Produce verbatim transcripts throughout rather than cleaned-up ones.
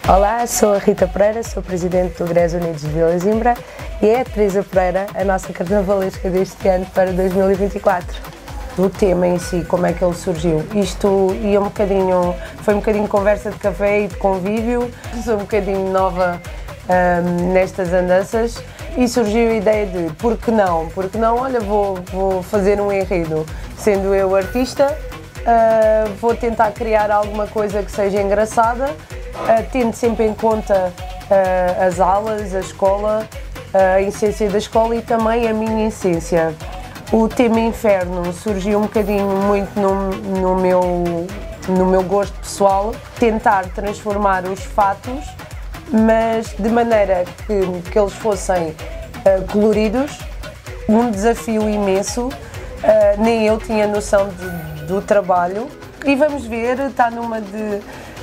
Olá, sou a Rita Pereira, sou presidente do Grés Unidos de Vila Zimbra e é a Teresa Pereira, a nossa carnavalesca deste ano para dois mil e vinte e quatro. O tema em si, como é que ele surgiu? Isto ia um bocadinho, foi um bocadinho conversa de café e de convívio, sou um bocadinho nova um, nestas andanças e surgiu a ideia de, por que não? Por que não, olha, vou, vou fazer um enredo, sendo eu artista, uh, vou tentar criar alguma coisa que seja engraçada, uh, tendo sempre em conta uh, as aulas, a escola, uh, a essência da escola e também a minha essência. O tema inferno surgiu um bocadinho muito no, no, meu, no meu gosto pessoal, tentar transformar os fatos, mas de maneira que, que eles fossem uh, coloridos, um desafio imenso, uh, nem eu tinha noção de, do trabalho e vamos ver, está numa de,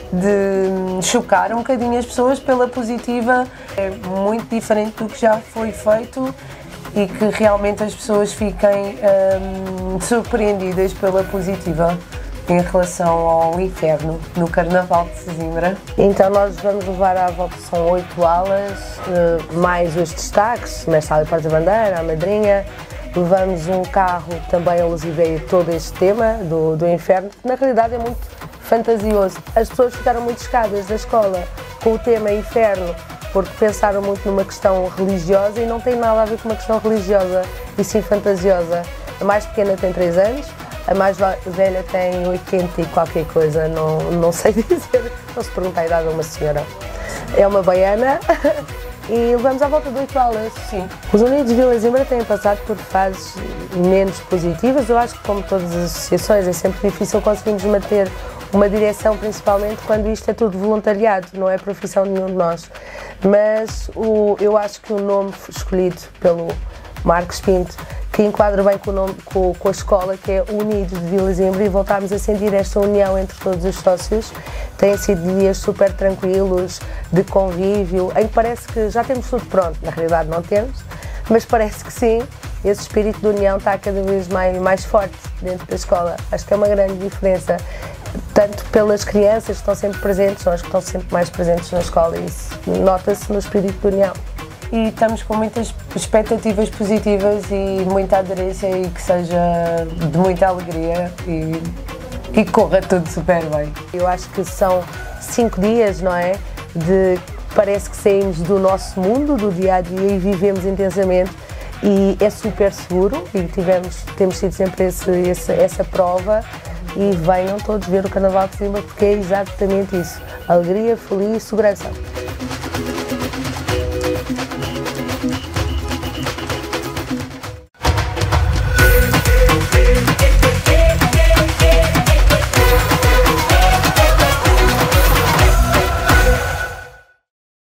de chocar um bocadinho as pessoas pela positiva, é muito diferente do que já foi feito e que realmente as pessoas fiquem hum, surpreendidas pela positiva em relação ao inferno no Carnaval de Sesimbra. Então nós vamos levar à volta, são oito alas, mais os destaques, Mestre Ali Porta-Bandeira, a madrinha, levamos um carro também alusivo a todo este tema do, do inferno, que na realidade é muito fantasioso. As pessoas ficaram muito chocadas da escola com o tema inferno, porque pensaram muito numa questão religiosa e não tem nada a ver com uma questão religiosa, e sim fantasiosa. A mais pequena tem três anos, a mais velha tem oitenta e qualquer coisa, não, não sei dizer, não se pergunta a idade a uma senhora. É uma baiana e levamos à volta de oito aulas. Sim. Os Unidos de Vila Zimbra têm passado por fases menos positivas, eu acho que como todas as associações é sempre difícil conseguirmos manter uma direção, principalmente quando isto é tudo voluntariado, não é profissão de nenhum de nós. Mas o, eu acho que o nome escolhido pelo Marcos Pinto, que enquadra bem com, o nome, com, com a escola, que é Unidos de Vila Zimbra, e voltámos a sentir esta união entre todos os sócios. Têm sido dias super tranquilos, de convívio, em que parece que já temos tudo pronto, na realidade não temos, mas parece que sim, esse espírito de união está cada vez mais, mais forte dentro da escola. Acho que é uma grande diferença, tanto pelas crianças que estão sempre presentes, são as que estão sempre mais presentes na escola, e isso nota-se no espírito de união. E estamos com muitas expectativas positivas e muita aderência e que seja de muita alegria e, e corra tudo super bem. Eu acho que são cinco dias, não é? De, parece que saímos do nosso mundo, do dia a dia, e vivemos intensamente, e é super seguro e tivemos, temos tido sempre esse, esse, essa prova. E venham todos ver o Carnaval de Zimbra, porque é exatamente isso, alegria, feliz e segurança.